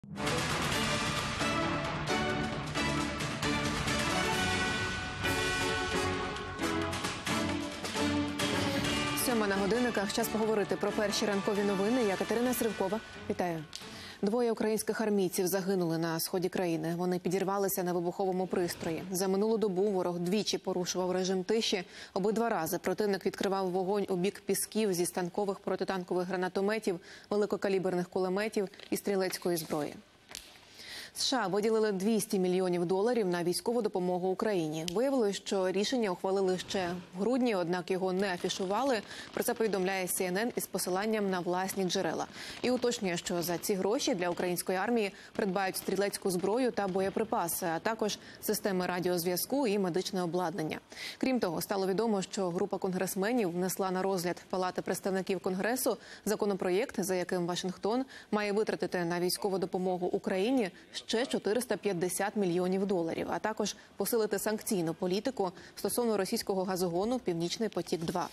Сьома на годинниках. Час поговорити про перші ранкові новини. Я Катерина Сривкова. Вітаю. Двоє українських армійців загинули на сході країни. Вони підірвалися на вибуховому пристрої. За минулу добу ворог двічі порушував режим тиші. Обидва рази противник відкривав вогонь у бік Пісків зі станкових протитанкових гранатометів, великокаліберних кулеметів і стрілецької зброї. США виділили $200 мільйонів на військову допомогу Україні. Виявилось, що рішення ухвалили ще в грудні, однак його не афішували. Про це повідомляє CNN із посиланням на власні джерела. І уточнює, що за ці гроші для української армії придбають стрілецьку зброю та боєприпаси, а також системи радіозв'язку і медичне обладнання. Крім того, стало відомо, що група конгресменів внесла на розгляд Палати представників Конгресу законопроєкт, за яким Вашингтон має витратити на військову допомогу Україні ще $450 мільйонів, а також посилити санкційну політику стосовно російського газогону «Північний потік-2».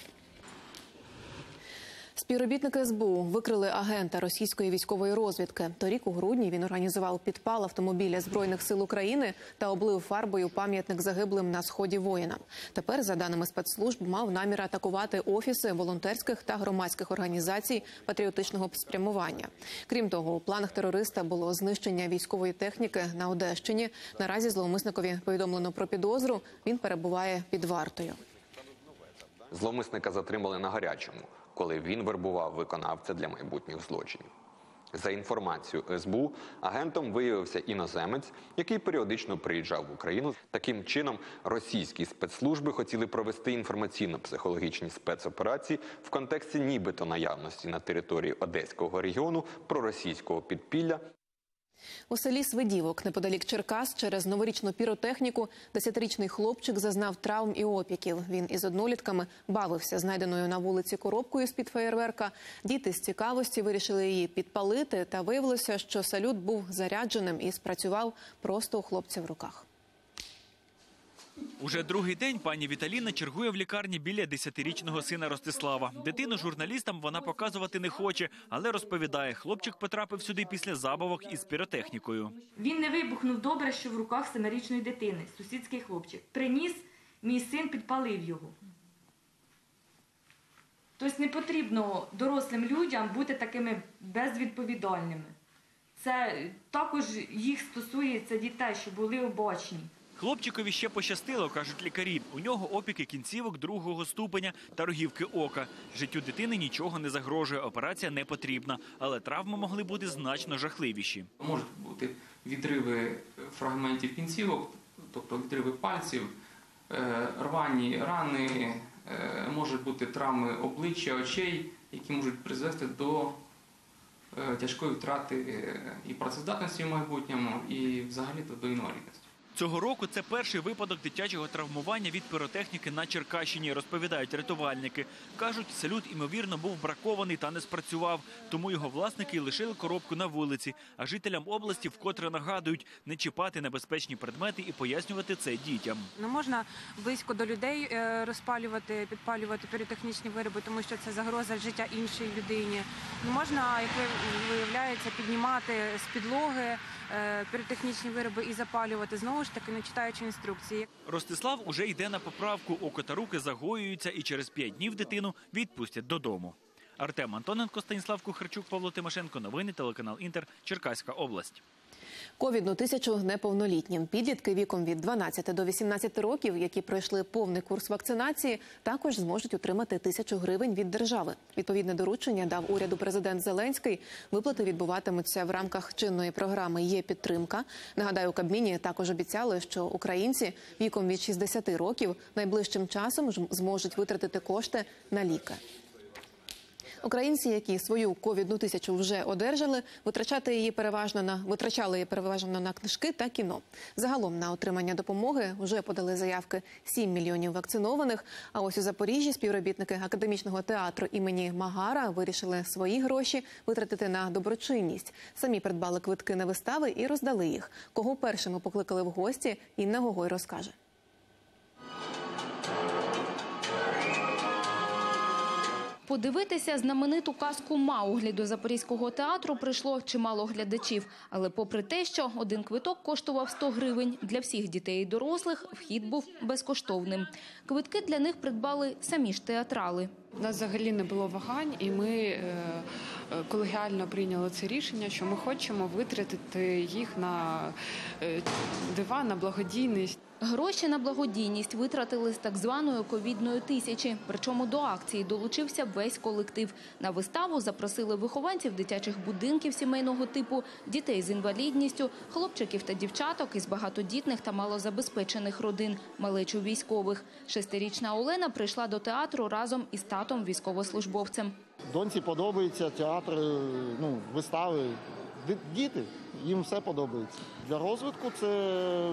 Співробітники СБУ викрили агента російської військової розвідки. Торік у грудні він організував підпал автомобіля Збройних сил України та облив фарбою пам'ятник загиблим на сході воїнам. Тепер, за даними спецслужб, мав намір атакувати офіси волонтерських та громадських організацій патріотичного спрямування. Крім того, у планах терориста було знищення військової техніки на Одещині. Наразі зловмисникові повідомлено про підозру. Він перебуває під вартою. Зловмисника затримали на гарячому, коли він вербував виконавця для майбутніх злочинів. За інформацією СБУ, агентом виявився іноземець, який періодично приїжджав в Україну. Таким чином, російські спецслужби хотіли провести інформаційно-психологічні спецоперації в контексті нібито наявності на території Одеського регіону проросійського підпілля. У селі Свидівок, неподалік Черкас, через новорічну піротехніку 10-річний хлопчик зазнав травм і опіків. Він із однолітками бавився знайденою на вулиці коробкою з-під феєрверка. Діти з цікавості вирішили її підпалити, та виявилося, що салют був зарядженим і спрацював просто у хлопця в руках. Уже другий день пані Віталіна чергує в лікарні біля 10-річного сина Ростислава. Дитину журналістам вона показувати не хоче, але розповідає, хлопчик потрапив сюди після забавок із піротехнікою. Він не вибухнув добре, що в руках 7-річної дитини, сусідський хлопчик. Приніс, мій син підпалив його. Тобто не потрібно дорослим людям бути такими безвідповідальними. Це також їх стосується дітей, щоб були обачні. Хлопчикові ще пощастило, кажуть лікарі. У нього опіки кінцівок 2-го ступеня та рогівки ока. Життю дитини нічого не загрожує, операція не потрібна. Але травми могли бути значно жахливіші. Можуть бути відриви фрагментів кінцівок, тобто відриви пальців, рвані рани, можуть бути травми обличчя, очей, які можуть призвести до тяжкої втрати і працездатності в майбутньому, і взагалі до інвалідності. Цього року це перший випадок дитячого травмування від піротехніки на Черкащині, розповідають рятувальники. Кажуть, салют, ймовірно, був бракований та не спрацював, тому його власники лишили коробку на вулиці. А жителям області вкотре нагадують не чіпати небезпечні предмети і пояснювати це дітям. Не можна близько до людей розпалювати, підпалювати піротехнічні вироби, тому що це загроза життя іншій людині. Не можна, як виявляється, піднімати з підлоги піротехнічні вироби і запалювати, знову ж таки, не читаючи інструкції. Ростислав уже йде на поправку, око та руки загоюються і через 5 днів дитину відпустять додому. Артем Антоненко, Станіслав Кухарчук, Павло Тимошенко. Новини, телеканал Інтер, Черкаська область. Ковідну тисячу неповнолітнім. Підлітки віком від 12 до 18 років, які пройшли повний курс вакцинації, також зможуть отримати 1000 гривень від держави. Відповідне доручення дав уряду президент Зеленський. Виплати відбуватимуться в рамках чинної програми «Є-підтримка». Нагадаю, у Кабміні також обіцяли, що українці віком від 60 років найближчим часом зможуть витратити кошти на ліки. Українці, які свою ковідну тисячу вже одержали, витрачали її переважно на книжки та кіно. Загалом на отримання допомоги вже подали заявки 7 мільйонів вакцинованих. А ось у Запоріжжі співробітники академічного театру імені Магара вирішили свої гроші витратити на доброчинність. Самі придбали квитки на вистави і роздали їх. Кого першими покликали в гості, Інна Гогой розкаже. Подивитися знамениту казку «Мауглі» до Запорізького театру прийшло чимало глядачів. Але попри те, що один квиток коштував 100 гривень, для всіх дітей і дорослих вхід був безкоштовним. Квитки для них придбали самі ж театрали. У нас взагалі не було вагань, і ми колегіально прийняли це рішення, що ми хочемо витратити їх на диван, на благодійність. Гроші на благодійність витратили з так званої ковідної тисячі. Причому до акції долучився весь колектив. На виставу запросили вихованців дитячих будинків сімейного типу, дітей з інвалідністю, хлопчиків та дівчаток із багатодітних та малозабезпечених родин, малечу військових. 6-річна Олена прийшла до театру разом із татом-військовослужбовцем. Доньці подобається театр, вистави. Діти, їм все подобається. Для розвитку це...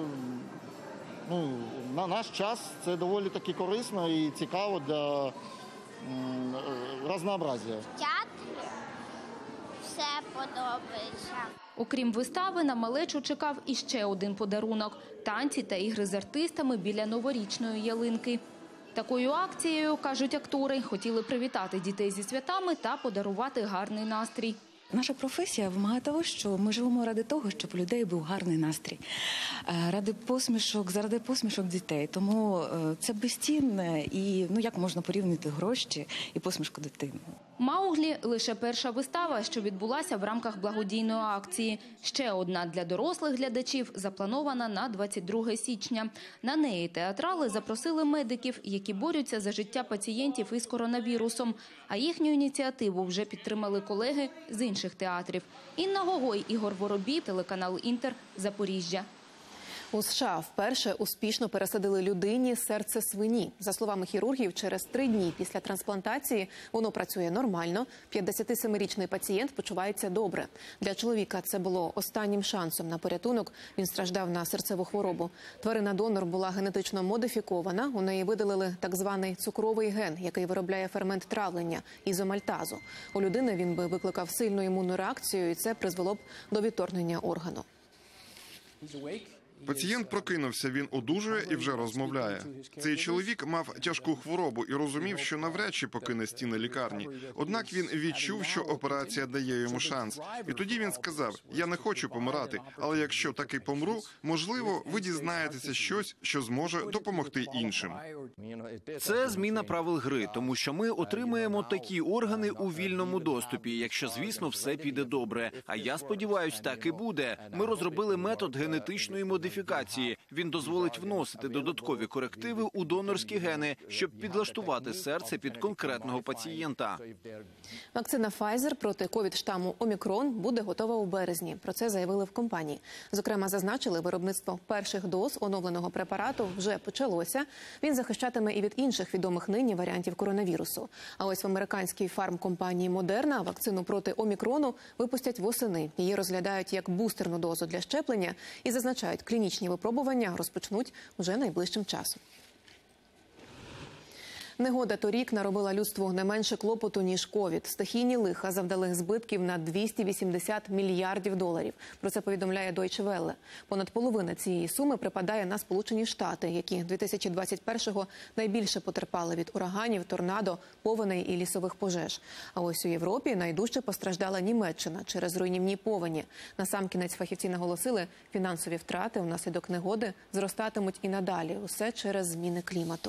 на наш час це доволі таки корисно і цікаво для разнообразия. Театрі все подобається. Окрім вистави, на малечу чекав іще один подарунок – танці та ігри з артистами біля новорічної ялинки. Такою акцією, кажуть актори, хотіли привітати дітей зі святами та подарувати гарний настрій. Наша професія вимагає того, що ми живемо ради того, щоб у людей був гарний настрій, заради посмішок дітей. Тому це безцінне і як можна порівняти гроші і посмішку дитини. «Мауглі» – лише перша вистава, що відбулася в рамках благодійної акції. Ще одна для дорослих глядачів запланована на 22 січня. На неї театрали запросили медиків, які борються за життя пацієнтів із коронавірусом. А їхню ініціативу вже підтримали колеги з інших театрів. Інна Гогой, Ігор Воробій, телеканал «Інтер», Запоріжжя. У США вперше успішно пересадили людині серце свині. За словами хірургів, через 3 дні після трансплантації воно працює нормально. 57-річний пацієнт почувається добре. Для чоловіка це було останнім шансом на порятунок. Він страждав на серцеву хворобу. Тварина-донор була генетично модифікована. У неї видалили так званий цукровий ген, який виробляє фермент травлення – ізомальтазу. У людини він би викликав сильну імунну реакцію, і це призвело б до відторгнення органу. Пацієнт прокинувся, він одужує і вже розмовляє. Цей чоловік мав тяжку хворобу і розумів, що навряд чи покине стіни лікарні. Однак він відчув, що операція дає йому шанс. І тоді він сказав: «Я не хочу помирати, але якщо таки помру, можливо, ви дізнаєтеся щось, що зможе допомогти іншим». Це зміна правил гри, тому що ми отримаємо такі органи у вільному доступі, якщо, звісно, все піде добре. А я сподіваюся, так і буде. Ми розробили метод генетичної модифікації. Він дозволить вносити додаткові корективи у донорські гени, щоб підлаштувати серце під конкретного пацієнта. Вакцина Pfizer проти ковід-штаму Омікрон буде готова у березні. Про це заявили в компанії. Зокрема, зазначили, виробництво перших доз оновленого препарату вже почалося. Він захищатиме і від інших відомих нині варіантів коронавірусу. А ось в американській фармкомпанії Moderna вакцину проти Омікрону випустять восени. Її розглядають як бустерну дозу для щеплення і зазначають, клінічні випробування розпочнуть уже найближчим часом. Негода торік наробила людству не менше клопоту, ніж ковід. Стихійні лиха завдали збитків на 280 мільярдів доларів. Про це повідомляє Deutsche Welle. Понад половина цієї суми припадає на Сполучені Штати, які 2021-го найбільше потерпали від ураганів, торнадо, повеней і лісових пожеж. А ось у Європі найдужче постраждала Німеччина через руйнівні повені. Насамкінець фахівці наголосили, фінансові втрати внаслідок негоди зростатимуть і надалі. Усе через зміни клімату.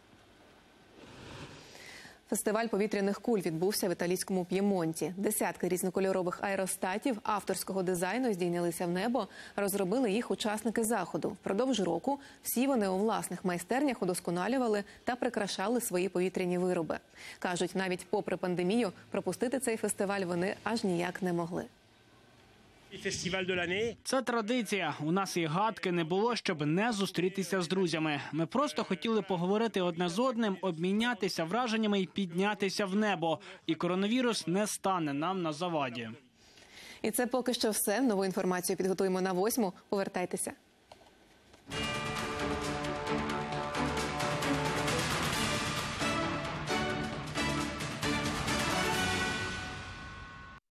Фестиваль повітряних куль відбувся в італійському П'ємонті. Десятки різнокольорових аеростатів авторського дизайну здійнялися в небо. Розробили їх учасники заходу. Впродовж року всі вони у власних майстернях удосконалювали та прикрашали свої повітряні вироби. Кажуть, навіть попри пандемію, пропустити цей фестиваль вони аж ніяк не могли. Це традиція. У нас і гадки не було, щоб не зустрітися з друзями. Ми просто хотіли поговорити одне з одним, обмінятися враженнями і піднятися в небо. І коронавірус не стане нам на заваді. І це поки що все. Нову інформацію підготуємо на 8-му. Повертайтеся.